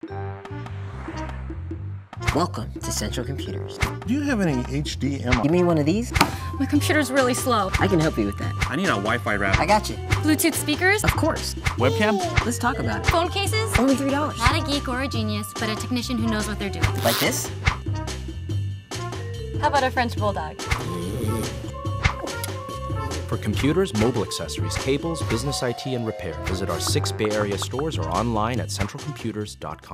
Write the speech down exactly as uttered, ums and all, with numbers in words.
Welcome to Central Computers. Do you have any H D M I? You mean one of these? My computer's really slow. I can help you with that. I need a Wi-Fi router. I got you. Bluetooth speakers? Of course. Webcam? Let's talk about it. Phone cases? Only three dollars. Not a geek or a genius, but a technician who knows what they're doing. Like this? How about a French bulldog? For computers, mobile accessories, cables, business I T, and repair, visit our six Bay Area stores or online at central computers dot com.